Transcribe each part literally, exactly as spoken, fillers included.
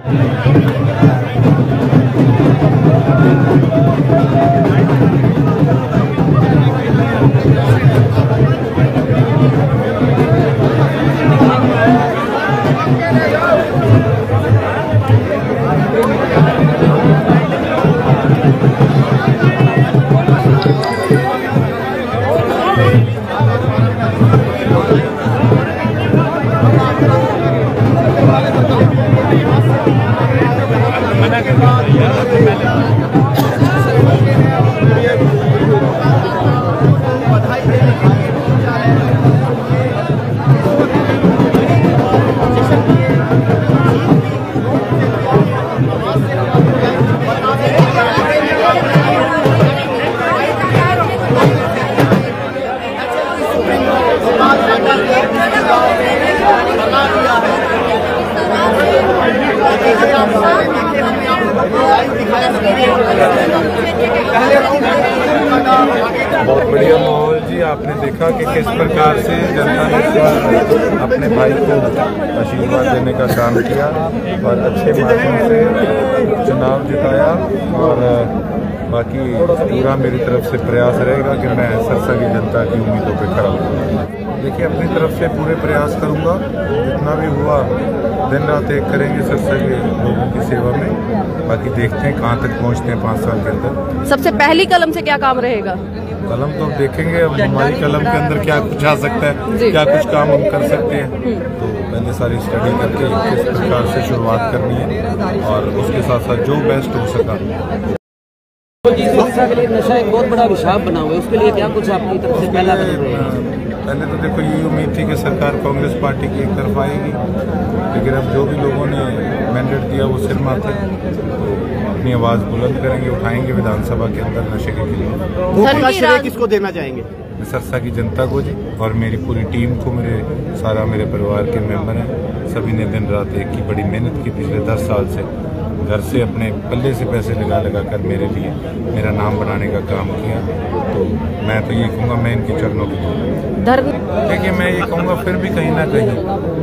बहुत बढ़िया माहौल जी। आपने देखा कि किस प्रकार से जनता ने अपने भाई को आशीर्वाद देने का काम किया और अच्छे माध्यम से चुनाव जिताया। और बाकी पूरा मेरी तरफ से प्रयास रहेगा कि मैं सरसा की जनता की उम्मीदों पे खड़ा हूँ। देखिए, अपनी तरफ से पूरे प्रयास करूँगा, जितना भी हुआ दिन रात एक करेंगे सरसा के लोगों की सेवा में। बाकी देखते हैं कहाँ तक पहुँचते हैं पाँच साल के अंदर। सबसे पहली कलम से क्या काम रहेगा? कलम तो अब देखेंगे, अब हमारी कलम के अंदर क्या कुछ आ सकता है, क्या कुछ काम हम कर सकते हैं। तो पहले सारी स्टडी करके किस प्रकार से शुरुआत करनी है और उसके साथ साथ जो बेस्ट हो सका। शिक्षा के लिए नशा एक बहुत बड़ा अभिशाप बना हुआ है, उसके लिए क्या कुछ आपकी तरफ से पहला कदम रहेगा? पहले तो देखो, यही उम्मीद थी कि सरकार कांग्रेस पार्टी की एक तरफ आएगी, लेकिन अब जो भी लोगों ने मैंडेट दिया वो सिर माथे अपनी आवाज़ बुलंद करेंगे, उठाएंगे विधानसभा के अंदर नशे के खिलाफ। किसको देना चाहेंगे? सरसा की जनता को जी, और मेरी पूरी टीम को, मेरे सारा मेरे परिवार के मेंबर हैं, सभी ने दिन रात एक की बड़ी मेहनत की पिछले दस साल से, घर से अपने पल्ले से पैसे लगा लगा कर मेरे लिए मेरा नाम बनाने का काम किया। तो मैं तो ये कहूँगा, मैं इनकी चरणों की देखिए, मैं ये कहूँगा फिर भी कहीं ना कहीं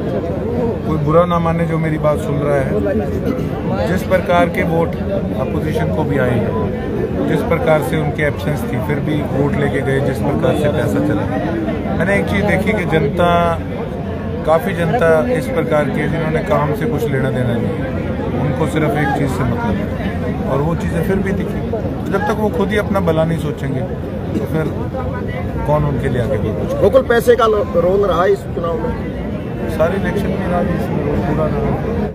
कोई बुरा ना माने जो मेरी बात सुन रहा है। जिस प्रकार के वोट अपोजिशन को भी आएंगे, जिस प्रकार से उनकी एब्सेंस थी फिर भी वोट लेके गए, जिस प्रकार से पैसा चला, मैंने एक चीज़ देखी कि जनता, काफ़ी जनता इस प्रकार की है जिन्होंने काम से कुछ लेना देना नहीं है, उनको सिर्फ एक चीज़ से मतलब है, और वो चीज़ें फिर भी दिखी। जब तक वो खुद ही अपना भला नहीं सोचेंगे तो फिर कौन उनके लिए आगे कोई कुछ। बिल्कुल पैसे का रोल रहा है इस चुनाव में, सारे इलेक्शन में रहा, इसमें रोल पूरा रहा।